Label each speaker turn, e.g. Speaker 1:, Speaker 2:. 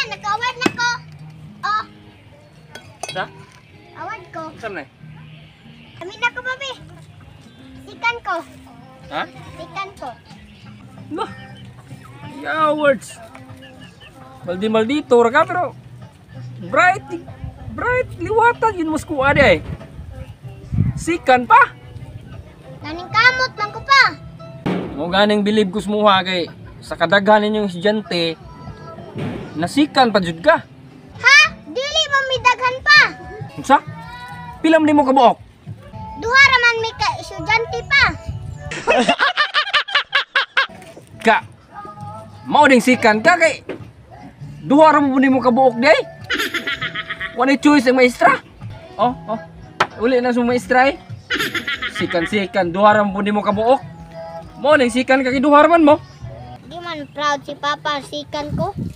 Speaker 1: nag-award na ko. Oh,
Speaker 2: Sa?
Speaker 1: award ko.
Speaker 2: Saan na?
Speaker 1: Amin na ko, babe. Sikan ko.
Speaker 2: Ha?
Speaker 1: Sikan ko.
Speaker 2: No. Awards. Maldito ra ka pero bright liwatan yun mas kuha di eh. Sikan pa.
Speaker 1: Naning kamot lang ko pa.
Speaker 2: Mo ganing bilib ko smuha kay sa kadaghan ninyong estudyante nasikan pa jud ka.
Speaker 1: Ha? Dili mo midaghan pa.
Speaker 2: Unsa? Pilam nimo kabuok?
Speaker 1: Duha raman may ka estudyante pa.
Speaker 2: Ka. Mao ding sikan ka kay duha ra mo nimo kabuok di ay. Wala choice ang maestra. Oh. Uli na sa maestra eh. Sikan duha ra mo nimo kabuok. Mo ning sikan ka kay duha ra man mo.
Speaker 1: Di man proud si Papa sikan ko.